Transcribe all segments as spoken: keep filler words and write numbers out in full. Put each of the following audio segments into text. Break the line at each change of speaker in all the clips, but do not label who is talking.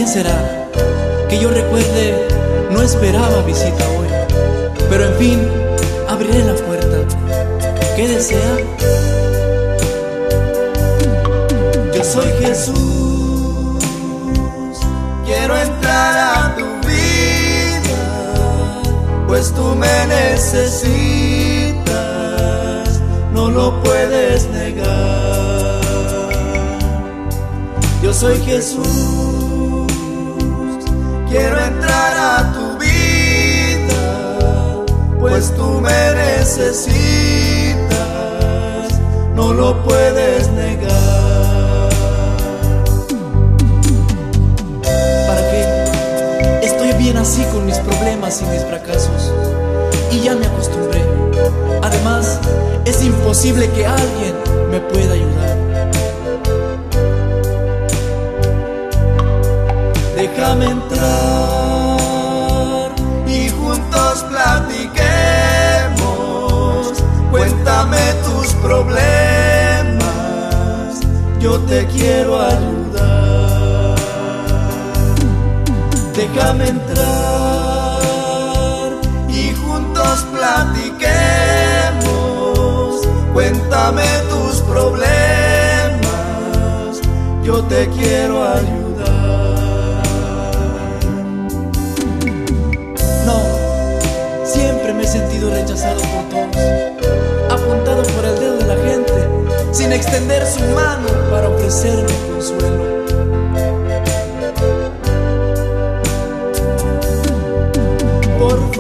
Bien será que yo recuerde, no esperaba visita hoy, pero en fin, abriré la puerta. ¿Qué desea? Yo soy Jesús, quiero entrar a tu vida, pues tú me necesitas, no lo puedes negar. Yo soy Jesús, quiero entrar a tu vida, pues tú me necesitas, no lo puedes negar. ¿Para qué? Estoy bien así con mis problemas y mis fracasos, y ya me acostumbré. Además, es imposible que alguien me pueda ayudar. Déjame entrar y juntos platiquemos. Cuéntame tus problemas, yo te quiero ayudar. Déjame entrar y juntos platiquemos. Cuéntame tus problemas, yo te quiero ayudar. Siempre me he sentido rechazado por todos, apuntado por el dedo de la gente, sin extender su mano para ofrecerme consuelo. Por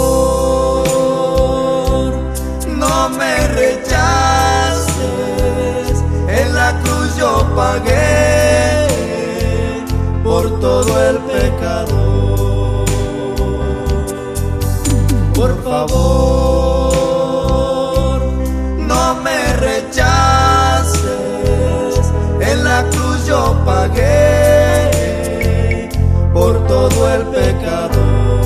favor, no me rechaces, en la cruz yo pagué por todo el pecado. Por favor, no me rechaces, en la cruz yo pagué por todo el pecado.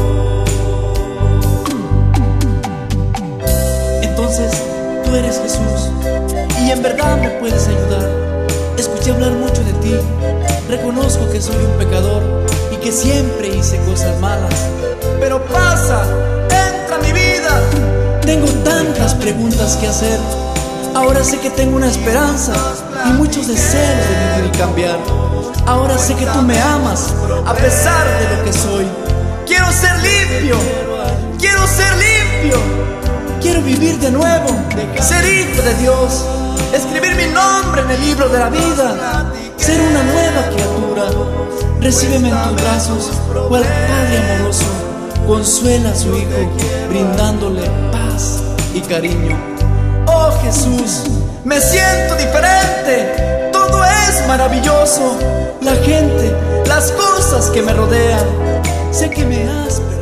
Entonces, tú eres Jesús, y en verdad me puedes ayudar. Escuché hablar mucho de ti, reconozco que soy un pecador y que siempre hice cosas malas, pero pasa, mi vida. Tengo tantas preguntas que hacer. Ahora sé que tengo una esperanza y muchos deseos de vivir y cambiar. Ahora sé que tú me amas a pesar de lo que soy. Quiero ser limpio, quiero ser limpio. Quiero vivir de nuevo, ser hijo de Dios, escribir mi nombre en el libro de la vida, ser una nueva criatura. Recíbeme en tus brazos, cual Padre amoroso consuela a su hijo, brindándole paz y cariño. Oh Jesús, me siento diferente, todo es maravilloso. La gente, las cosas que me rodean, sé que me has